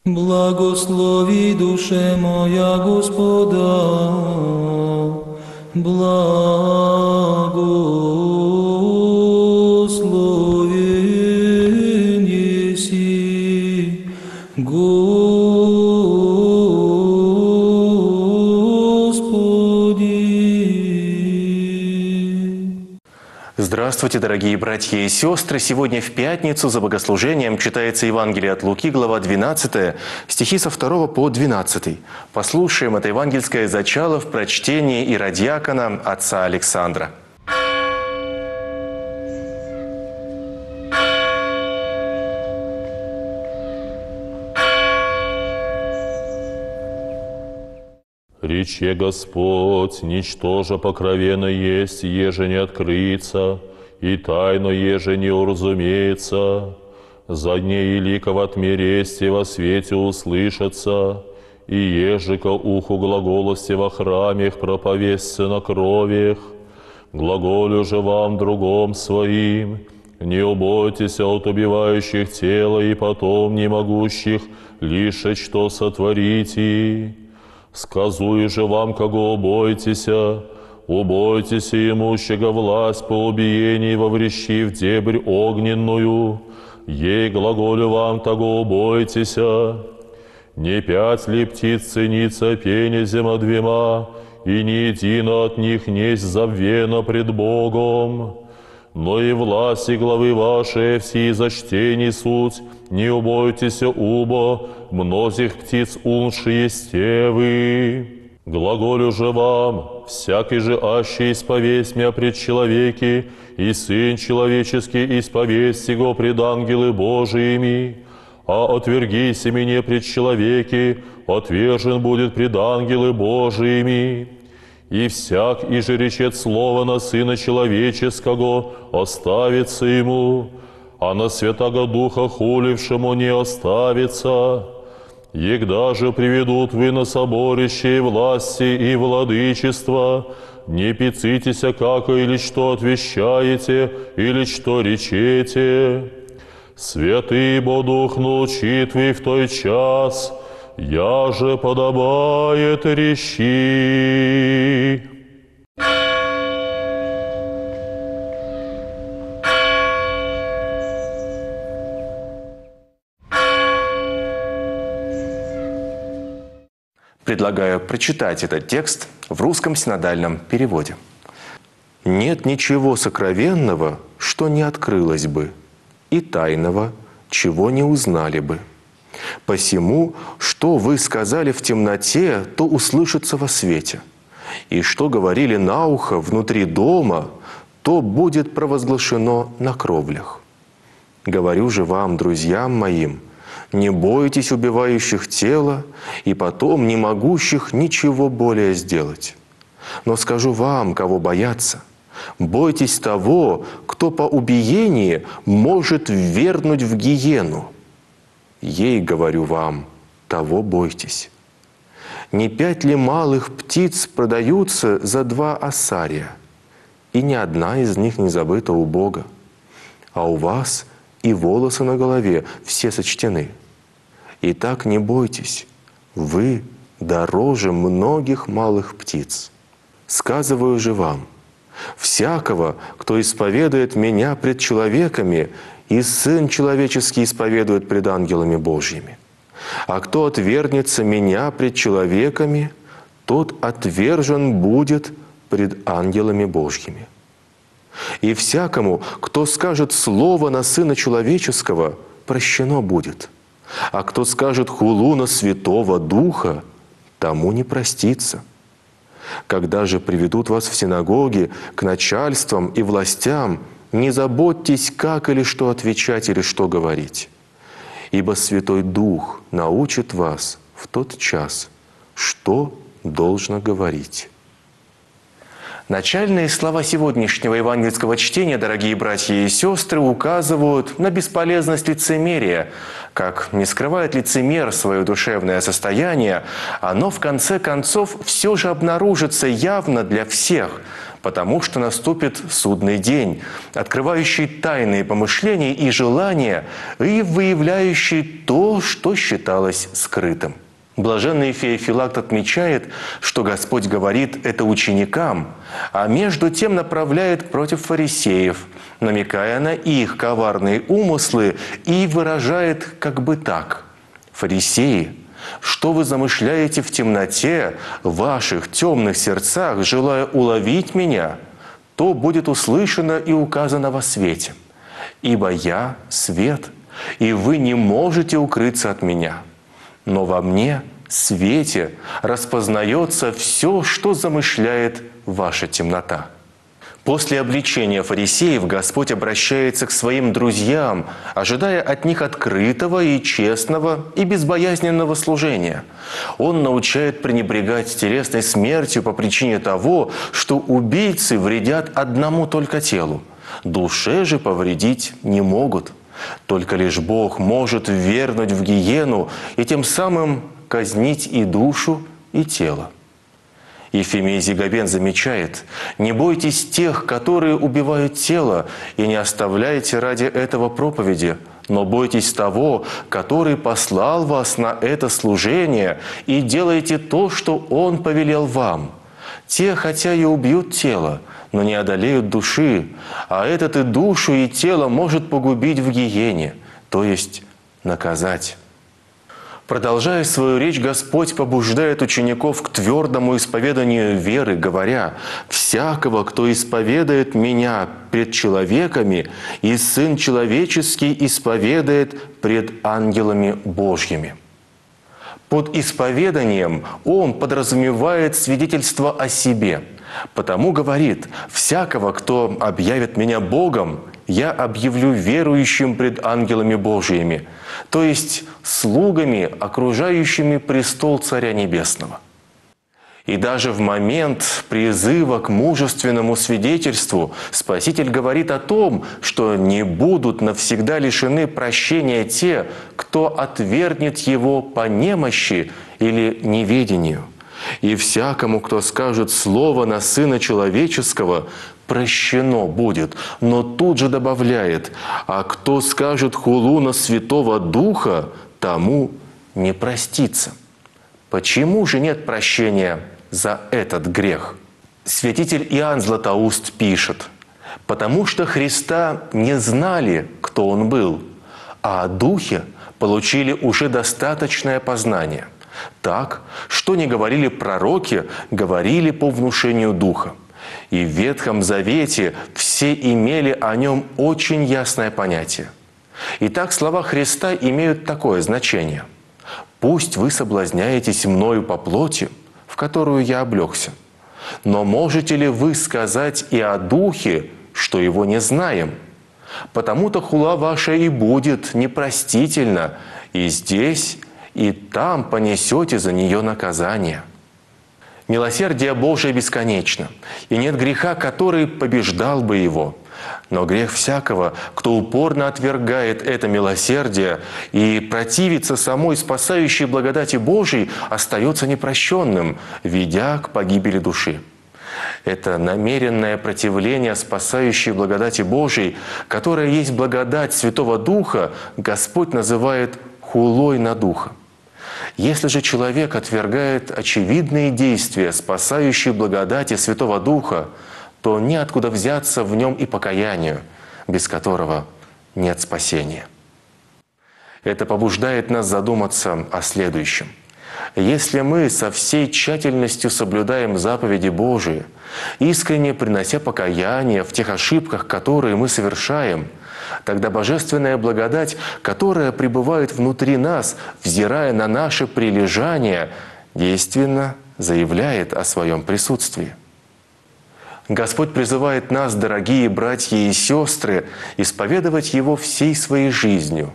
Благослови, душе моя, Господа, благословен еси, Господи. Здравствуйте, дорогие братья и сестры! Сегодня в пятницу за богослужением читается Евангелие от Луки, глава 12, стихи со 2 по 12. Послушаем это евангельское зачало в прочтении иродиакона отца Александра. Рече Господь, ничтоже покровенно есть, еже не открыется, и тайно, еже не уразумеется. За дней ликов отмересте во свете услышатся, и еже ко уху глаголости во храмех проповестся на кровях. Глаголю же вам другом своим, не убойтесь от убивающих тела и потом не могущих лишь что сотворите. Сказую же вам, кого убойтеся, убойтеся имущего власть по убиении воврещи в дебрь огненную, ей глаголю вам, того убойтеся. Не 5 ли птиц ценится пенезема 2, и ни едино от них несть забвена пред Богом. Но и власти главы вашей все зачтений суть, не убойтеся убо, мнозих птиц унши есте вы. Глаголю же вам, всякий же аще исповесть мя пред человеки, и Сын Человеческий исповесть Его пред ангелы Божиими, а отвергися меня пред человеки, отвержен будет пред ангелы Божиими. И всяк, и же речет слово на Сына Человеческого, оставится ему, а на Святаго Духа хулившему не оставится. Егда же приведут вы на соборище власти и владычества, не пицитеся, како или что отвещаете, или что речете. Святый бо Дух научит вы в той час, я же подобает речи. Предлагаю прочитать этот текст в русском синодальном переводе. «Нет ничего сокровенного, что не открылось бы, и тайного, чего не узнали бы. Посему, что вы сказали в темноте, то услышится во свете, и что говорили на ухо внутри дома, то будет провозглашено на кровлях. Говорю же вам, друзьям моим, не бойтесь убивающих тело и потом не могущих ничего более сделать. Но скажу вам, кого бояться, бойтесь того, кто по убиении может ввергнуть в гиену. Ей, говорю вам, того бойтесь. Не 5 ли малых птиц продаются за 2 ассария, и ни одна из них не забыта у Бога? А у вас и волосы на голове все сочтены. Итак, не бойтесь, вы дороже многих малых птиц. Сказываю же вам, всякого, кто исповедует Меня пред человеками, и Сын Человеческий исповедует пред ангелами Божьими. А кто отвергнется Меня пред человеками, тот отвержен будет пред ангелами Божьими. И всякому, кто скажет слово на Сына Человеческого, прощено будет. А кто скажет хулу на Святого Духа, тому не простится. Когда же приведут вас в синагоги к начальствам и властям, не заботьтесь, как или что отвечать, или что говорить. Ибо Святой Дух научит вас в тот час, что должно говорить». Начальные слова сегодняшнего евангельского чтения, дорогие братья и сестры, указывают на бесполезность лицемерия. Как не скрывает лицемер свое душевное состояние, оно в конце концов все же обнаружится явно для всех, потому что наступит судный день, открывающий тайные помышления и желания и выявляющий то, что считалось скрытым. Блаженный Феофилакт отмечает, что Господь говорит это ученикам, а между тем направляет против фарисеев, намекая на их коварные умыслы и выражает как бы так: «Фарисеи, что вы замышляете в темноте, в ваших темных сердцах, желая уловить меня, то будет услышано и указано во свете. Ибо я – свет, и вы не можете укрыться от меня. Но во мне, свете, распознается все, что замышляет ваша темнота». После обличения фарисеев Господь обращается к своим друзьям, ожидая от них открытого и честного и безбоязненного служения. Он научает пренебрегать телесной смертью по причине того, что убийцы вредят одному только телу, душе же повредить не могут. Только лишь Бог может ввергнуть в гиену и тем самым казнить и душу, и тело. Ефимий Зигабен замечает: «Не бойтесь тех, которые убивают тело, и не оставляйте ради этого проповеди, но бойтесь того, который послал вас на это служение, и делайте то, что Он повелел вам. Те, хотя и убьют тело, но не одолеют души, а этот и душу, и тело может погубить в гиене, то есть наказать». Продолжая свою речь, Господь побуждает учеников к твердому исповеданию веры, говоря: «Всякого, кто исповедает Меня пред человеками, и Сын Человеческий исповедает пред ангелами Божьими». Под исповеданием Он подразумевает свидетельство о себе. Потому говорит: «Всякого, кто объявит Меня Богом, Я объявлю верующим пред ангелами Божьими», то есть слугами, окружающими престол Царя Небесного. И даже в момент призыва к мужественному свидетельству Спаситель говорит о том, что не будут навсегда лишены прощения те, кто отвергнет Его по немощи или неведению. «И всякому, кто скажет слово на Сына Человеческого, прощено будет». Но тут же добавляет: «А кто скажет хулу на Святого Духа, тому не простится». Почему же нет прощения за этот грех? Святитель Иоанн Златоуст пишет: «Потому что Христа не знали, кто Он был, а о Духе получили уже достаточное познание. Так, что не говорили пророки, говорили по внушению Духа. И в Ветхом Завете все имели о Нем очень ясное понятие. Итак, слова Христа имеют такое значение: «Пусть вы соблазняетесь мною по плоти, в которую я облегся. Но можете ли вы сказать и о Духе, что Его не знаем? Потому-то хула ваша и будет непростительна, и здесь, и там понесете за нее наказание». Милосердие Божие бесконечно, и нет греха, который побеждал бы его. Но грех всякого, кто упорно отвергает это милосердие и противится самой спасающей благодати Божией, остается непрощенным, ведя к погибели души. Это намеренное противление спасающей благодати Божией, которая есть благодать Святого Духа, Господь называет хулой на Духа. Если же человек отвергает очевидные действия спасающей благодати Святого Духа, то неоткуда взяться в нем и покаянию, без которого нет спасения. Это побуждает нас задуматься о следующем. Если мы со всей тщательностью соблюдаем заповеди Божии, искренне принося покаяние в тех ошибках, которые мы совершаем, тогда божественная благодать, которая пребывает внутри нас, взирая на наше прилежание, действенно заявляет о своем присутствии. Господь призывает нас, дорогие братья и сестры, исповедовать Его всей своей жизнью,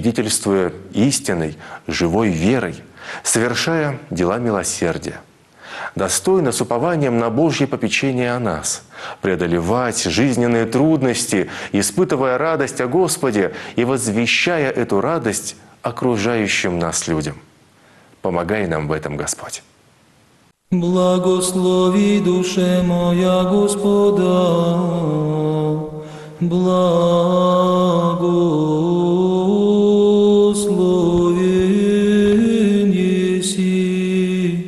свидетельствуя истинной, живой верой, совершая дела милосердия. достойно с упованием на Божье попечение о нас, преодолевать жизненные трудности, испытывая радость о Господе и возвещая эту радость окружающим нас людям. Помогай нам в этом, Господь. Благослови, душе моя, Господа, благословен еси,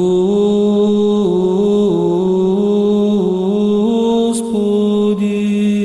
Господи.